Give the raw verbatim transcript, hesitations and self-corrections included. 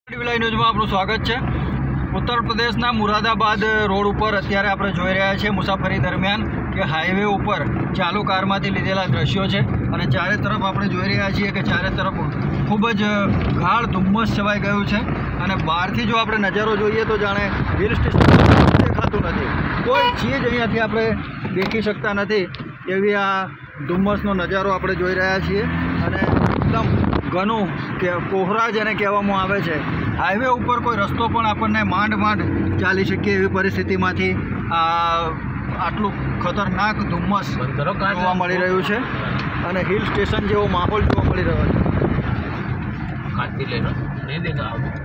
TV ન્યૂઝમાં આપનું સ્વાગત છે। ઉત્તર પ્રદેશના મુરાદાબાદ રોડ ઉપર અત્યારે આપણે જોઈ રહ્યા છીએ મુસાફરી દરમિયાન કે હાઈવે ઉપર ચાલુ કારમાંથી લીધેલા દ્રશ્યો છે અને ચારે તરફ આપણે જોઈ રહ્યા છીએ કે ચારે તરફ ખૂબ જ ગાઢ ધુમ્મસ છવાઈ ગયું છે અને બહારથી જો આપણે નજારો જોઈએ તો જાણે હિલ સ્ટેશન દેખાતું નથી, કોઈ ચીજ અહીંયાથી આપણે દેખી શકતા નથી એવી આ ધુમ્મસનો નજારો આપણે જોઈ રહ્યા છીએ અને એકદમ ઘણું કે કોહરા જેને કહેવામાં આવે છે। હાઈવે ઉપર કોઈ રસ્તો પણ આપણને માંડ માંડ ચાલી શકીએ એવી પરિસ્થિતિમાંથી આ આટલું ખતરનાક ધુમ્મસ જોવા મળી રહ્યું છે અને હિલ સ્ટેશન જેવો માહોલ જોવા મળી રહ્યો છે।